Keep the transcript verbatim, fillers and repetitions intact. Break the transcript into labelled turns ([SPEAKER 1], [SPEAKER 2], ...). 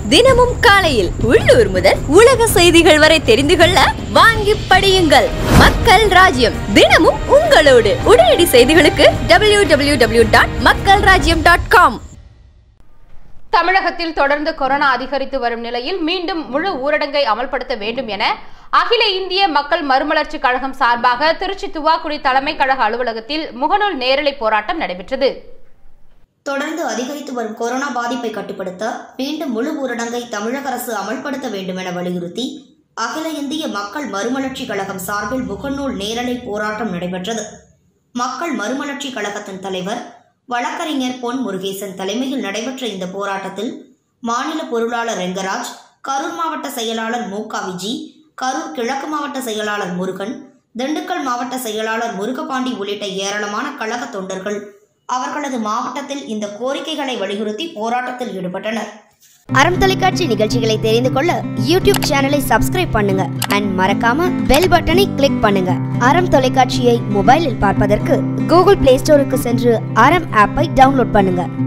[SPEAKER 1] தினமும் காலையில் உள்ளூர் முதல் உலக செய்திகள் வரை தெரிந்து கொள்ள வாங்கி படியுங்கள். மக்கள் ராஜ்யம் தினமும் உங்களோடு. உடனடி செய்திகளுக்கு டபிள்யூ டபிள்யூ டபிள்யூ டாட் மக்கள் ராஜ்யம் டாட் காம்.
[SPEAKER 2] தமிழகத்தில் தொடர்ந்து கொரோனா அதிகரித்து வரும் நிலையில் மீண்டும் முழு ஊரடங்கை அமல்படுத்த வேண்டும் என அகில இந்திய மக்கள் மறுமலர்ச்சி கழகம் சார்பாக திருச்சி துவாக்குடி தலைமை கழக அலுவலகத்தில் முகநூல் நேரலை போராட்டம் நடைபெற்றது.
[SPEAKER 3] தொடர்ந்து அதிகரித்து வரும் கொரோனா பாதிப்பை கட்டுப்படுத்த மீண்டும் முழு ஊரடங்கை தமிழக அரசு அமல்படுத்த வேண்டும் என வலியுறுத்தி அகில இந்திய மக்கள் மறுமலர்ச்சி கழகம் சார்பில் முகநூல் நேரலை போராட்டம் நடைபெற்றது. மக்கள் மறுமலர்ச்சி கழகத்தின் தலைவர் வழக்கறிஞர் பொன் முருகேசன் தலைமையில் நடைபெற்ற இந்த போராட்டத்தில் மாநில பொருளாளர் ரெங்கராஜ், கரூர் மாவட்ட செயலாளர் மூகா விஜி, கரூர் கிழக்கு மாவட்ட செயலாளர் முருகன், திண்டுக்கல் மாவட்ட செயலாளர் முருகபாண்டி உள்ளிட்ட ஏராளமான கழக தொண்டர்கள் அவர்களது மாவட்டத்தில் இந்த கோரிக்கைகளை வலியுறுத்தி போராட்டத்தில் ஈடுபட்டனர்.
[SPEAKER 4] அறம் தொலைக்காட்சி நிகழ்ச்சிகளை தெரிந்து கொள்ள யூடியூப் சேனலை சப்ஸ்கிரைப் பண்ணுங்க அண்ட் மறக்காம பெல் பட்டனை கிளிக் பண்ணுங்க. அறம் தொலைக்காட்சியை மொபைலில் பார்ப்பதற்கு கூகுள் பிளே ஸ்டோருக்கு சென்று அறம் ஆப்பை டவுன்லோட் பண்ணுங்க.